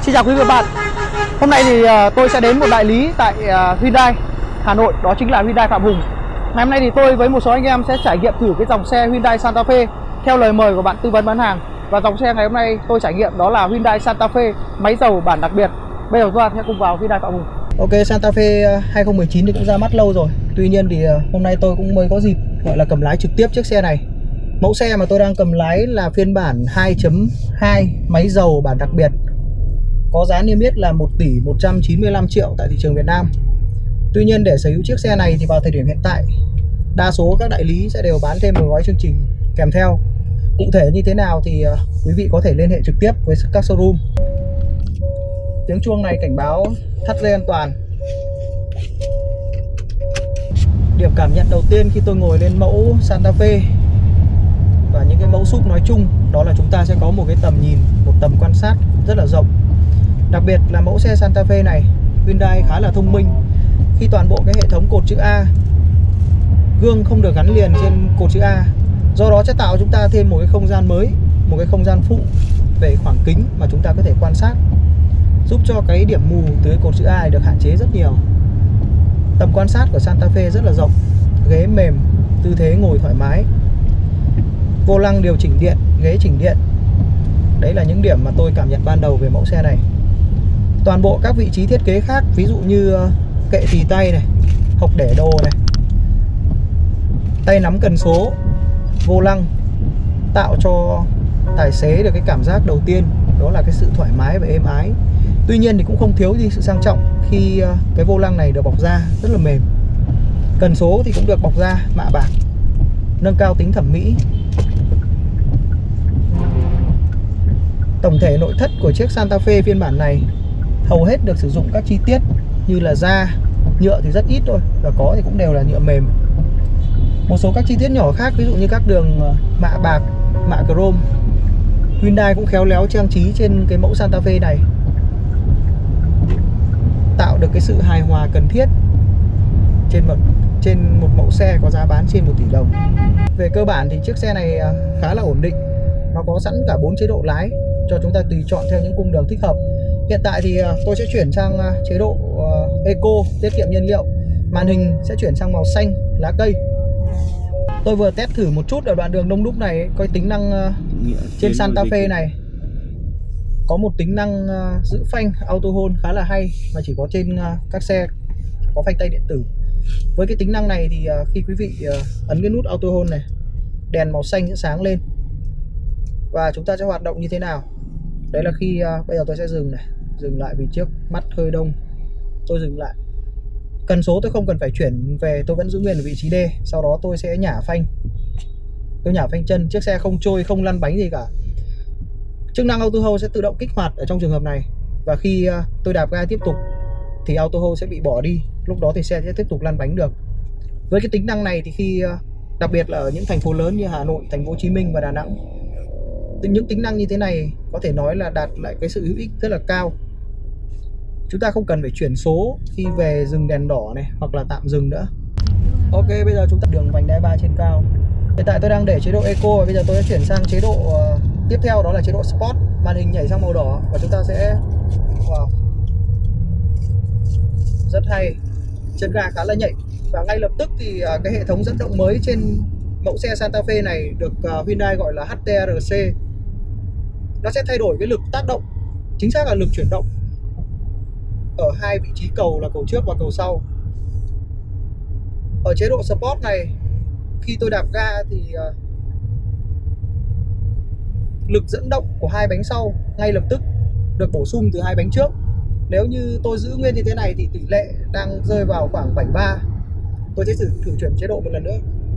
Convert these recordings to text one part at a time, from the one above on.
Xin chào quý vị và bạn. Hôm nay thì tôi sẽ đến một đại lý tại Hyundai Hà Nội, đó chính là Hyundai Phạm Hùng. Ngày hôm nay thì tôi với một số anh em sẽ trải nghiệm thử cái dòng xe Hyundai Santa Fe theo lời mời của bạn tư vấn bán hàng. Và dòng xe ngày hôm nay tôi trải nghiệm đó là Hyundai Santa Fe máy dầu bản đặc biệt. Bây giờ chúng ta sẽ cùng vào Hyundai Phạm Hùng. Ok, Santa Fe 2019 thì cũng ra mắt lâu rồi. Tuy nhiên thì hôm nay tôi cũng mới có dịp gọi là cầm lái trực tiếp chiếc xe này. Mẫu xe mà tôi đang cầm lái là phiên bản 2.2 máy dầu bản đặc biệt, có giá niêm yết là 1 tỷ 195 triệu tại thị trường Việt Nam. Tuy nhiên để sở hữu chiếc xe này thì vào thời điểm hiện tại, đa số các đại lý sẽ đều bán thêm một gói chương trình kèm theo. Cụ thể như thế nào thì quý vị có thể liên hệ trực tiếp với các showroom. Tiếng chuông này cảnh báo thắt dây an toàn. Điểm cảm nhận đầu tiên khi tôi ngồi lên mẫu Santa Fe và những cái mẫu SUV nói chung, đó là chúng ta sẽ có một cái tầm nhìn, một tầm quan sát rất là rộng. Đặc biệt là mẫu xe Santa Fe này, Hyundai khá là thông minh khi toàn bộ cái hệ thống cột chữ A, gương không được gắn liền trên cột chữ A. Do đó sẽ tạo chúng ta thêm một cái không gian mới, một cái không gian phụ về khoảng kính mà chúng ta có thể quan sát, giúp cho cái điểm mù từ cái cột chữ A được hạn chế rất nhiều. Tầm quan sát của Santa Fe rất là rộng, ghế mềm, tư thế ngồi thoải mái, vô lăng điều chỉnh điện, ghế chỉnh điện. Đấy là những điểm mà tôi cảm nhận ban đầu về mẫu xe này. Toàn bộ các vị trí thiết kế khác, ví dụ như kệ tì tay này, hộc để đồ này, tay nắm cần số, vô lăng, tạo cho tài xế được cái cảm giác đầu tiên đó là cái sự thoải mái và êm ái. Tuy nhiên thì cũng không thiếu gì sự sang trọng khi cái vô lăng này được bọc da rất là mềm. Cần số thì cũng được bọc da mạ bạc, nâng cao tính thẩm mỹ. Tổng thể nội thất của chiếc Santa Fe phiên bản này hầu hết được sử dụng các chi tiết như là da, nhựa thì rất ít thôi, và có thì cũng đều là nhựa mềm. Một số các chi tiết nhỏ khác, ví dụ như các đường mạ bạc, mạ chrome, Hyundai cũng khéo léo trang trí trên cái mẫu Santa Fe này, tạo được cái sự hài hòa cần thiết trên một mẫu xe có giá bán trên 1 tỷ đồng. Về cơ bản thì chiếc xe này khá là ổn định. Nó có sẵn cả 4 chế độ lái cho chúng ta tùy chọn theo những cung đường thích hợp. Hiện tại thì tôi sẽ chuyển sang chế độ Eco, tiết kiệm nhiên liệu. Màn hình sẽ chuyển sang màu xanh lá cây. Tôi vừa test thử một chút ở đoạn đường đông đúc này, coi tính năng trên Santa Fe này có một tính năng giữ phanh auto hold khá là hay, mà chỉ có trên các xe có phanh tay điện tử. Với cái tính năng này thì khi quý vị ấn cái nút auto hold này, đèn màu xanh sẽ sáng lên và chúng ta sẽ hoạt động như thế nào. Đấy là khi bây giờ tôi sẽ dừng này, dừng lại vì trước mắt hơi đông. Tôi dừng lại. Cần số tôi không cần phải chuyển về, tôi vẫn giữ nguyên ở vị trí D. Sau đó tôi sẽ nhả phanh. Tôi nhả phanh chân, chiếc xe không trôi, không lăn bánh gì cả. Chức năng auto hold sẽ tự động kích hoạt ở trong trường hợp này. Và khi tôi đạp ga tiếp tục thì auto hold sẽ bị bỏ đi. Lúc đó thì xe sẽ tiếp tục lăn bánh được. Với cái tính năng này thì khi đặc biệt là ở những thành phố lớn như Hà Nội, thành phố Hồ Chí Minh và Đà Nẵng, những tính năng như thế này có thể nói là đạt lại cái sự hữu ích rất là cao. Chúng ta không cần phải chuyển số khi về dừng đèn đỏ này, hoặc là tạm dừng nữa. Ok, bây giờ chúng ta đường vành đai 3 trên cao. Hiện tại tôi đang để chế độ Eco và bây giờ tôi sẽ chuyển sang chế độ tiếp theo, đó là chế độ Sport. Màn hình nhảy sang màu đỏ và chúng ta sẽ wow, rất hay. Chân ga khá là nhạy. Và ngay lập tức thì cái hệ thống dẫn động mới trên mẫu xe Santa Fe này được Hyundai gọi là HTRC. Nó sẽ thay đổi cái lực tác động, chính xác là lực chuyển động, ở hai vị trí cầu là cầu trước và cầu sau. Ở chế độ Sport này, khi tôi đạp ga thì lực dẫn động của hai bánh sau ngay lập tức được bổ sung từ hai bánh trước. Nếu như tôi giữ nguyên như thế này thì tỷ lệ đang rơi vào khoảng 73. Tôi sẽ thử chuyển chế độ một lần nữa.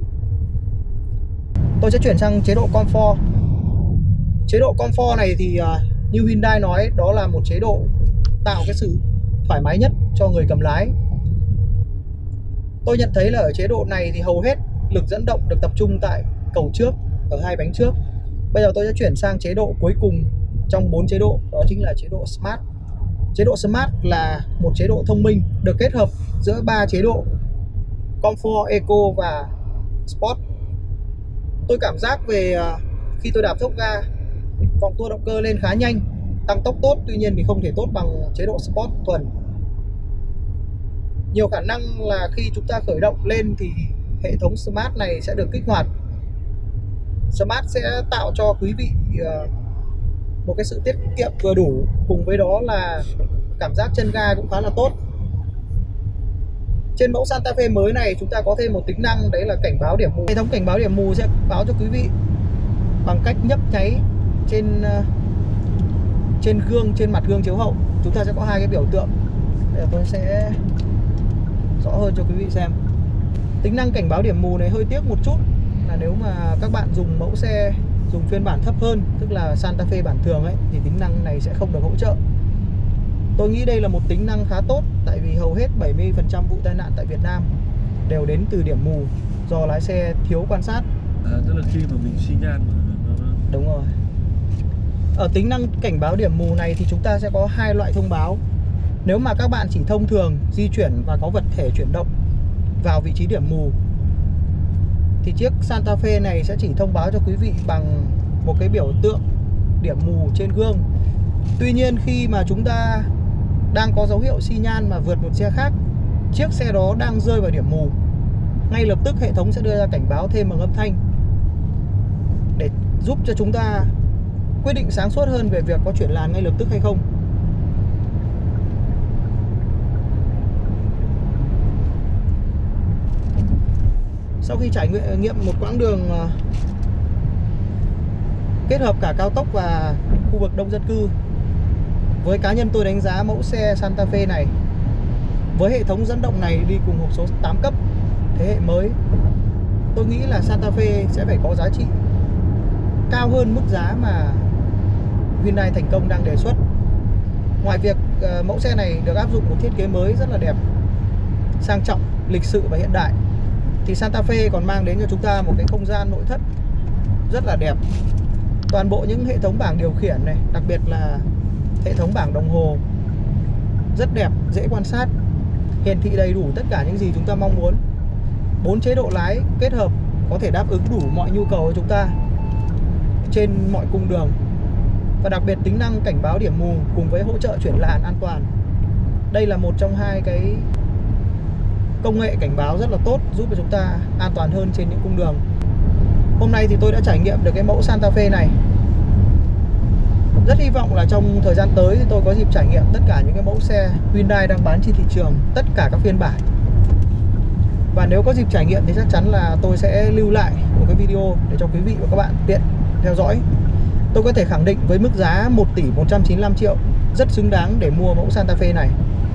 Tôi sẽ chuyển sang chế độ Comfort. Chế độ Comfort này thì như Hyundai nói, đó là một chế độ tạo cái sự thoải mái nhất cho người cầm lái. Tôi nhận thấy là ở chế độ này thì hầu hết lực dẫn động được tập trung tại cầu trước, ở hai bánh trước. Bây giờ tôi sẽ chuyển sang chế độ cuối cùng trong 4 chế độ, đó chính là chế độ Smart. Chế độ Smart là một chế độ thông minh được kết hợp giữa 3 chế độ Comfort, Eco và Sport. Tôi cảm giác về khi tôi đạp thốc ga, vòng tua động cơ lên khá nhanh. tăng tốc tốt, tuy nhiên thì không thể tốt bằng chế độ Sport thuần. Nhiều khả năng là khi chúng ta khởi động lên thì hệ thống Smart này sẽ được kích hoạt. Smart sẽ tạo cho quý vị một cái sự tiết kiệm vừa đủ, cùng với đó là cảm giác chân ga cũng khá là tốt. Trên mẫu Santa Fe mới này chúng ta có thêm một tính năng, đấy là cảnh báo điểm mù. Hệ thống cảnh báo điểm mù sẽ báo cho quý vị bằng cách nhấp nháy trên gương, trên mặt gương chiếu hậu. Chúng ta sẽ có hai cái biểu tượng. Để tôi sẽ rõ hơn cho quý vị xem. Tính năng cảnh báo điểm mù này hơi tiếc một chút là nếu mà các bạn dùng mẫu xe dùng phiên bản thấp hơn, tức là Santa Fe bản thường ấy, thì tính năng này sẽ không được hỗ trợ. Tôi nghĩ đây là một tính năng khá tốt, tại vì hầu hết 70% vụ tai nạn tại Việt Nam đều đến từ điểm mù do lái xe thiếu quan sát. Tức là khi mà mình xi nhan mà Đúng rồi. Ở tính năng cảnh báo điểm mù này thì chúng ta sẽ có hai loại thông báo. Nếu mà các bạn chỉ thông thường di chuyển và có vật thể chuyển động vào vị trí điểm mù thì chiếc Santa Fe này sẽ chỉ thông báo cho quý vị bằng một cái biểu tượng điểm mù trên gương. Tuy nhiên khi mà chúng ta đang có dấu hiệu xi nhan mà vượt một xe khác, chiếc xe đó đang rơi vào điểm mù, ngay lập tức hệ thống sẽ đưa ra cảnh báo thêm bằng âm thanh để giúp cho chúng ta quyết định sáng suốt hơn về việc có chuyển làn ngay lập tức hay không. Sau khi trải nghiệm một quãng đường kết hợp cả cao tốc và khu vực đông dân cư, với cá nhân tôi đánh giá mẫu xe Santa Fe này với hệ thống dẫn động này đi cùng hộp số 8 cấp thế hệ mới, tôi nghĩ là Santa Fe sẽ phải có giá trị cao hơn mức giá mà Hyundai Thành Công đang đề xuất. Ngoài việc mẫu xe này được áp dụng một thiết kế mới rất là đẹp, sang trọng, lịch sự và hiện đại, thì Santa Fe còn mang đến cho chúng ta một cái không gian nội thất rất là đẹp. Toàn bộ những hệ thống bảng điều khiển này, đặc biệt là hệ thống bảng đồng hồ rất đẹp, dễ quan sát, hiển thị đầy đủ tất cả những gì chúng ta mong muốn. 4 chế độ lái kết hợp có thể đáp ứng đủ mọi nhu cầu của chúng ta trên mọi cung đường. Và đặc biệt tính năng cảnh báo điểm mù cùng với hỗ trợ chuyển làn an toàn. Đây là một trong hai cái công nghệ cảnh báo rất là tốt, giúp cho chúng ta an toàn hơn trên những cung đường. Hôm nay thì tôi đã trải nghiệm được cái mẫu Santa Fe này. Rất hy vọng là trong thời gian tới thì tôi có dịp trải nghiệm tất cả những cái mẫu xe Hyundai đang bán trên thị trường, tất cả các phiên bản. Và nếu có dịp trải nghiệm thì chắc chắn là tôi sẽ lưu lại một cái video để cho quý vị và các bạn tiện theo dõi. Tôi có thể khẳng định với mức giá 1 tỷ 195 triệu rất xứng đáng để mua mẫu Santa Fe này.